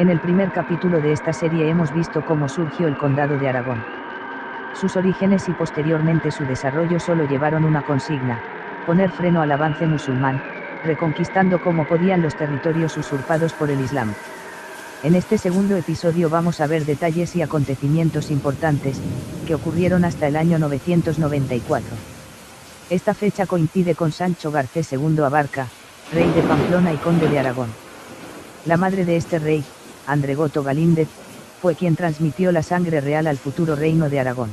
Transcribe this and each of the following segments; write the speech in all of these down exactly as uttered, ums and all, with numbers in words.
En el primer capítulo de esta serie hemos visto cómo surgió el Condado de Aragón. Sus orígenes y posteriormente su desarrollo solo llevaron una consigna: poner freno al avance musulmán, reconquistando como podían los territorios usurpados por el Islam. En este segundo episodio vamos a ver detalles y acontecimientos importantes, que ocurrieron hasta el año novecientos noventa y cuatro. Esta fecha coincide con Sancho Garcés segundo Abarca, rey de Pamplona y conde de Aragón. La madre de este rey, Andregoto Galíndez, fue quien transmitió la sangre real al futuro reino de Aragón.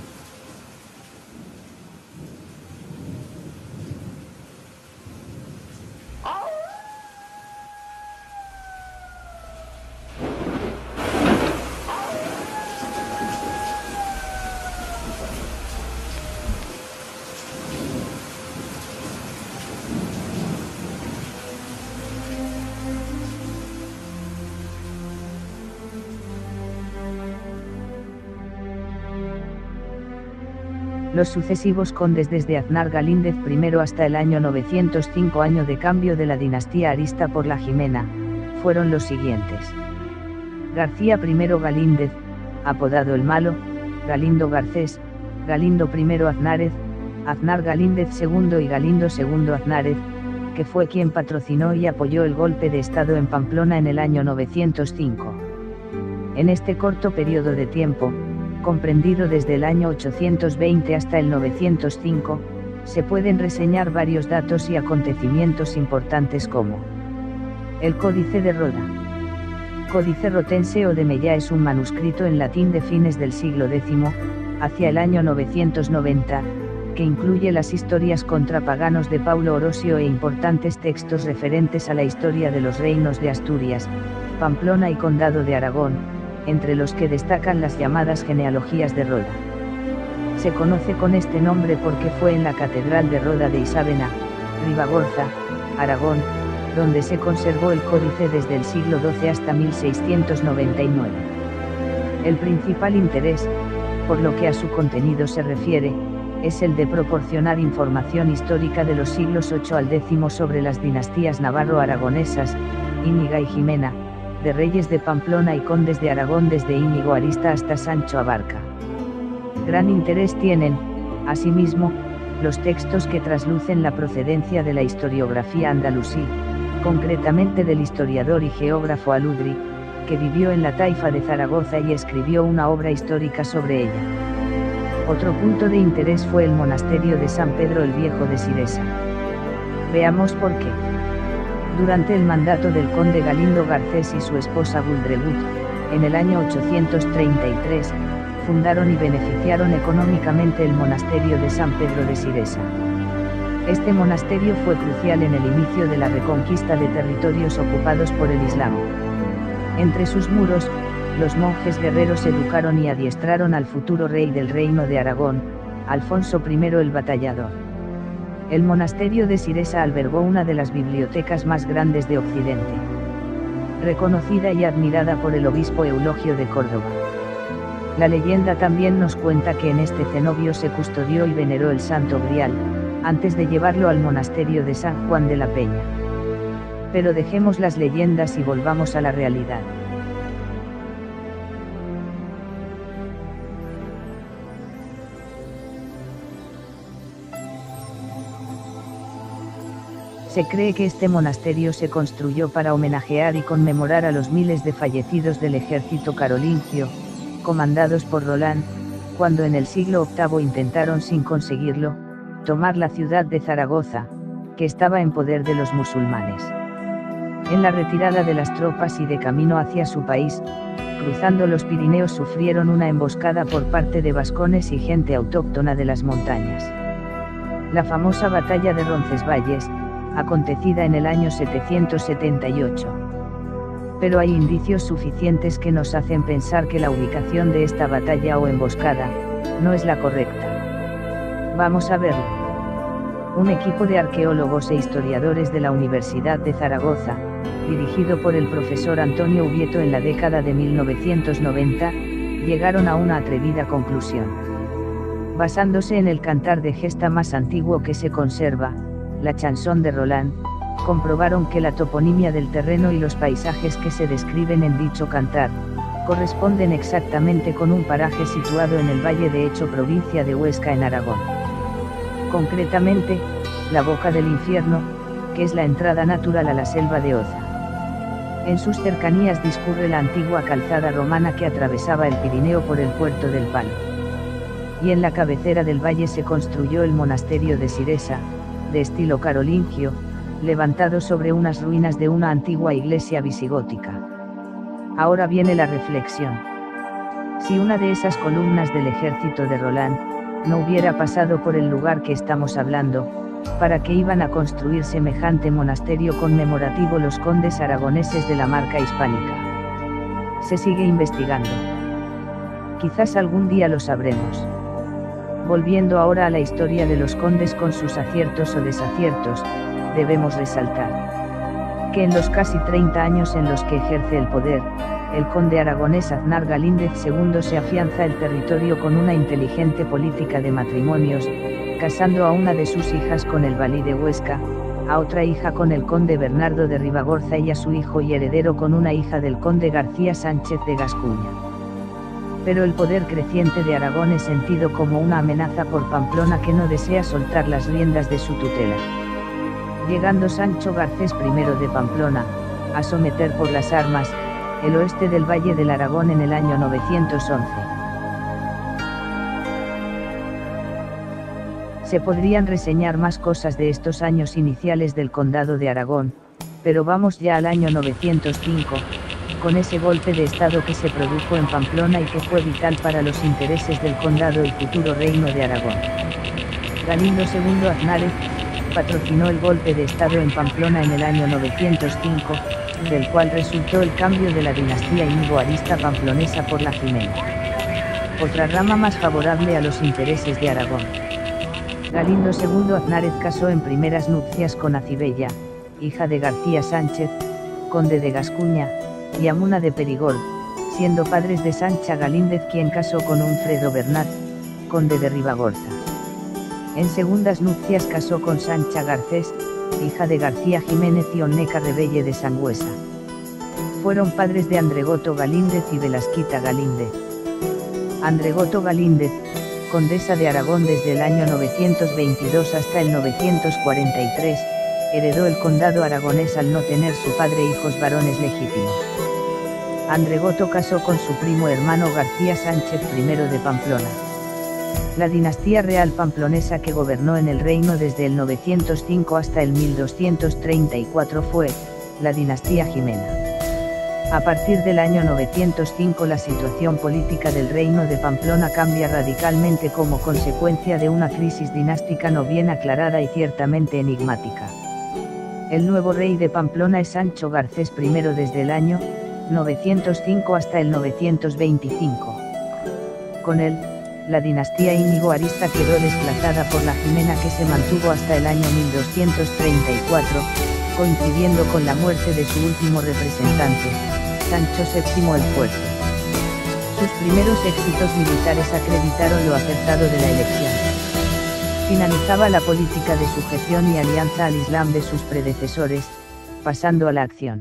Los sucesivos condes desde Aznar Galíndez I hasta el año novecientos cinco, año de cambio de la dinastía arista por la Jimena, fueron los siguientes. García I Galíndez, apodado el Malo, Galindo Garcés, Galindo I Aznárez, Aznar Galíndez segundo y Galindo segundo Aznárez, que fue quien patrocinó y apoyó el golpe de Estado en Pamplona en el año novecientos cinco. En este corto periodo de tiempo, comprendido desde el año ochocientos veinte hasta el novecientos cinco, se pueden reseñar varios datos y acontecimientos importantes como el Códice de Roda. Códice rotense o de Mella es un manuscrito en latín de fines del siglo décimo, hacia el año novecientos noventa, que incluye las historias contra paganos de Paulo Orosio e importantes textos referentes a la historia de los reinos de Asturias, Pamplona y Condado de Aragón, entre los que destacan las llamadas genealogías de Roda. Se conoce con este nombre porque fue en la Catedral de Roda de Isávena, Ribagorza, Aragón, donde se conservó el códice desde el siglo doce hasta mil seiscientos noventa y nueve. El principal interés, por lo que a su contenido se refiere, es el de proporcionar información histórica de los siglos ocho al décimo sobre las dinastías navarro-aragonesas, Íñiga y Jimena, de reyes de Pamplona y condes de Aragón desde Íñigo Arista hasta Sancho Abarca. Gran interés tienen, asimismo, los textos que traslucen la procedencia de la historiografía andalusí, concretamente del historiador y geógrafo Aludri, que vivió en la taifa de Zaragoza y escribió una obra histórica sobre ella. Otro punto de interés fue el monasterio de San Pedro el Viejo de Siresa. Veamos por qué. Durante el mandato del conde Galindo Garcés y su esposa Guldregut, en el año ochocientos treinta y tres, fundaron y beneficiaron económicamente el monasterio de San Pedro de Siresa. Este monasterio fue crucial en el inicio de la reconquista de territorios ocupados por el Islam. Entre sus muros, los monjes guerreros educaron y adiestraron al futuro rey del reino de Aragón, Alfonso I el Batallador. El monasterio de Siresa albergó una de las bibliotecas más grandes de Occidente, reconocida y admirada por el obispo Eulogio de Córdoba. La leyenda también nos cuenta que en este cenobio se custodió y veneró el Santo Grial, antes de llevarlo al monasterio de San Juan de la Peña. Pero dejemos las leyendas y volvamos a la realidad. Se cree que este monasterio se construyó para homenajear y conmemorar a los miles de fallecidos del ejército carolingio, comandados por Rolán, cuando en el siglo octavo intentaron sin conseguirlo, tomar la ciudad de Zaragoza, que estaba en poder de los musulmanes. En la retirada de las tropas y de camino hacia su país, cruzando los Pirineos sufrieron una emboscada por parte de vascones y gente autóctona de las montañas. La famosa batalla de Roncesvalles, acontecida en el año setecientos setenta y ocho. Pero hay indicios suficientes que nos hacen pensar que la ubicación de esta batalla o emboscada no es la correcta. Vamos a verlo. Un equipo de arqueólogos e historiadores de la Universidad de Zaragoza, dirigido por el profesor Antonio Ubieto en la década de mil novecientos noventa, llegaron a una atrevida conclusión. Basándose en el cantar de gesta más antiguo que se conserva, la chanson de Roland, comprobaron que la toponimia del terreno y los paisajes que se describen en dicho cantar, corresponden exactamente con un paraje situado en el Valle de Hecho, provincia de Huesca, en Aragón. Concretamente, la Boca del Infierno, que es la entrada natural a la selva de Oza. En sus cercanías discurre la antigua calzada romana que atravesaba el Pirineo por el puerto del Palo. Y en la cabecera del valle se construyó el monasterio de Siresa, de estilo carolingio, levantado sobre unas ruinas de una antigua iglesia visigótica. Ahora viene la reflexión. Si una de esas columnas del ejército de Roland no hubiera pasado por el lugar que estamos hablando, ¿para qué iban a construir semejante monasterio conmemorativo los condes aragoneses de la Marca Hispánica? Se sigue investigando. Quizás algún día lo sabremos. Volviendo ahora a la historia de los condes con sus aciertos o desaciertos, debemos resaltar que en los casi treinta años en los que ejerce el poder, el conde aragonés Aznar Galíndez segundo se afianza el territorio con una inteligente política de matrimonios, casando a una de sus hijas con el valí de Huesca, a otra hija con el conde Bernardo de Ribagorza y a su hijo y heredero con una hija del conde García Sánchez de Gascuña. Pero el poder creciente de Aragón es sentido como una amenaza por Pamplona, que no desea soltar las riendas de su tutela. Llegando Sancho Garcés primero de Pamplona, a someter por las armas, el oeste del Valle del Aragón en el año novecientos once. Se podrían reseñar más cosas de estos años iniciales del Condado de Aragón, pero vamos ya al año novecientos cinco, con ese golpe de estado que se produjo en Pamplona y que fue vital para los intereses del condado y futuro reino de Aragón. Galindo segundo Aznárez patrocinó el golpe de estado en Pamplona en el año novecientos cinco, del cual resultó el cambio de la dinastía Íñigo-Arista pamplonesa por la Jimena, otra rama más favorable a los intereses de Aragón. Galindo segundo Aznárez casó en primeras nupcias con Acibella, hija de García Sánchez, conde de Gascuña, y Amuna de Perigord, siendo padres de Sancha Galíndez, quien casó con Unfredo Bernat, conde de Ribagorza. En segundas nupcias casó con Sancha Garcés, hija de García Jiménez y Onneca Rebelle de Sangüesa. Fueron padres de Andregoto Galíndez y Velasquita Galíndez. Andregoto Galíndez, condesa de Aragón desde el año novecientos veintidós hasta el novecientos cuarenta y tres, heredó el condado aragonés al no tener su padre hijos varones legítimos. Andregoto casó con su primo hermano García Sánchez primero de Pamplona. La dinastía real pamplonesa que gobernó en el reino desde el novecientos cinco hasta el mil doscientos treinta y cuatro fue la dinastía Jimena. A partir del año novecientos cinco la situación política del reino de Pamplona cambia radicalmente como consecuencia de una crisis dinástica no bien aclarada y ciertamente enigmática. El nuevo rey de Pamplona es Sancho Garcés primero desde el año novecientos cinco hasta el novecientos veinticinco. Con él, la dinastía Íñigo-Arista quedó desplazada por la Jimena, que se mantuvo hasta el año mil doscientos treinta y cuatro, coincidiendo con la muerte de su último representante, Sancho séptimo el Fuerte. Sus primeros éxitos militares acreditaron lo acertado de la elección. Finalizaba la política de sujeción y alianza al Islam de sus predecesores, pasando a la acción.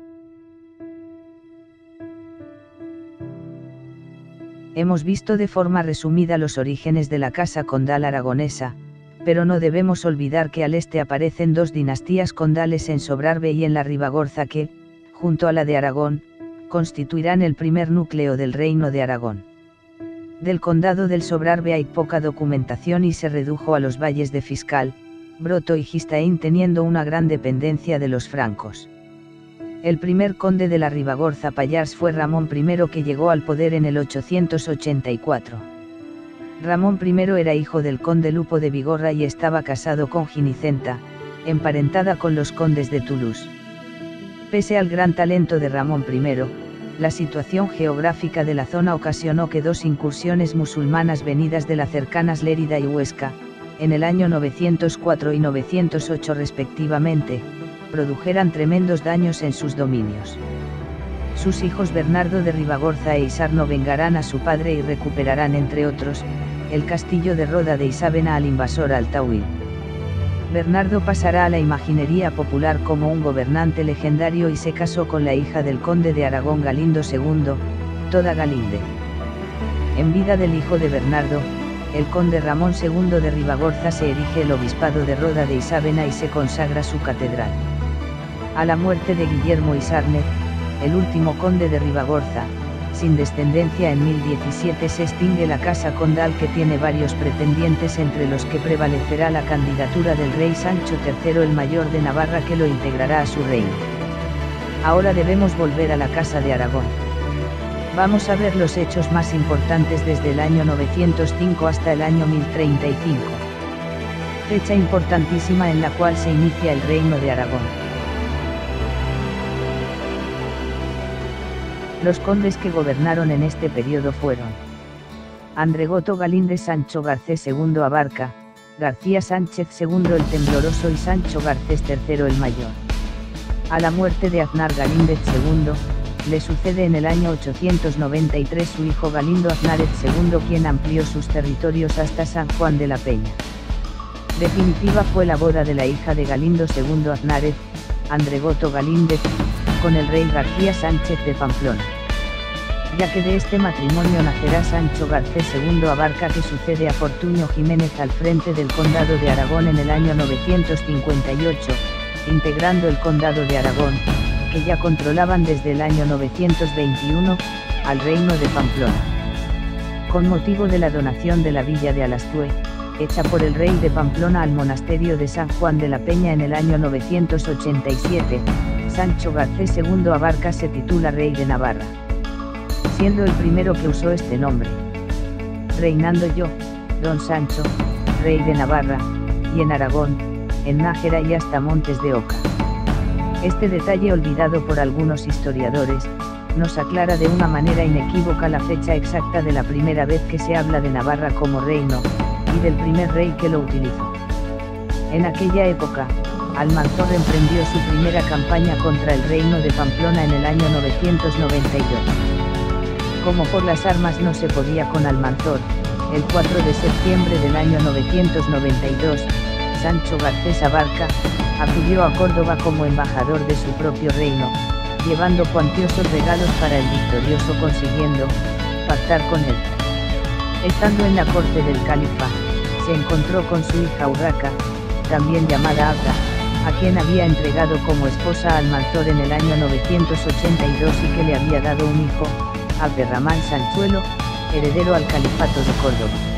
Hemos visto de forma resumida los orígenes de la casa condal aragonesa, pero no debemos olvidar que al este aparecen dos dinastías condales en Sobrarbe y en la Ribagorza que, junto a la de Aragón, constituirán el primer núcleo del reino de Aragón. Del condado del Sobrarbe hay poca documentación y se redujo a los valles de Fiscal, Broto y Gistaín, teniendo una gran dependencia de los francos. El primer conde de la Ribagorza Pallars fue Ramón primero, que llegó al poder en el ochocientos ochenta y cuatro. Ramón primero era hijo del conde Lupo de Vigorra y estaba casado con Ginicenta, emparentada con los condes de Toulouse. Pese al gran talento de Ramón primero, la situación geográfica de la zona ocasionó que dos incursiones musulmanas venidas de las cercanas Lérida y Huesca, en el año novecientos cuatro y novecientos ocho respectivamente, produjeran tremendos daños en sus dominios. Sus hijos Bernardo de Ribagorza e Isarno vengarán a su padre y recuperarán, entre otros, el castillo de Roda de Isabena al invasor Altahuil. Bernardo pasará a la imaginería popular como un gobernante legendario y se casó con la hija del conde de Aragón Galindo segundo, toda Galíndez. En vida del hijo de Bernardo, el conde Ramón segundo de Ribagorza se erige el obispado de Roda de Isávena y se consagra su catedral. A la muerte de Guillermo Isárnez, el último conde de Ribagorza, sin descendencia en mil diecisiete se extingue la casa condal que tiene varios pretendientes entre los que prevalecerá la candidatura del rey Sancho tercero el Mayor de Navarra que lo integrará a su reino. Ahora debemos volver a la Casa de Aragón. Vamos a ver los hechos más importantes desde el año novecientos cinco hasta el año mil treinta y cinco. Fecha importantísima en la cual se inicia el reino de Aragón. Los condes que gobernaron en este periodo fueron Andregoto Galíndez Sancho Garcés segundo Abarca, García Sánchez segundo el Tembloroso y Sancho Garcés tercero el Mayor. A la muerte de Aznar Galíndez segundo, le sucede en el año ochocientos noventa y tres su hijo Galindo Aznárez segundo quien amplió sus territorios hasta San Juan de la Peña. Definitiva fue la boda de la hija de Galindo segundo Aznárez, Andregoto Galíndez, con el rey García Sánchez de Pamplona. Ya que de este matrimonio nacerá Sancho Garcés segundo Abarca que sucede a Fortunio Jiménez al frente del condado de Aragón en el año novecientos cincuenta y ocho, integrando el condado de Aragón, que ya controlaban desde el año novecientos veintiuno, al reino de Pamplona. Con motivo de la donación de la villa de Alastue, hecha por el rey de Pamplona al monasterio de San Juan de la Peña en el año novecientos ochenta y siete, Sancho Garcés segundo Abarca se titula rey de Navarra, siendo el primero que usó este nombre. Reinando yo, don Sancho, rey de Navarra, y en Aragón, en Nájera y hasta Montes de Oca. Este detalle olvidado por algunos historiadores, nos aclara de una manera inequívoca la fecha exacta de la primera vez que se habla de Navarra como reino, y del primer rey que lo utilizó. En aquella época, Almanzor emprendió su primera campaña contra el reino de Pamplona en el año novecientos noventa y dos. Como por las armas no se podía con Almanzor, el cuatro de septiembre del año novecientos noventa y dos, Sancho Garcés Abarca, acudió a Córdoba como embajador de su propio reino, llevando cuantiosos regalos para el victorioso consiguiendo pactar con él. Estando en la corte del califa, se encontró con su hija Urraca, también llamada Abda, a quien había entregado como esposa a Almanzor en el año novecientos ochenta y dos y que le había dado un hijo, Abderramán Sanchuelo, heredero al califato de Córdoba.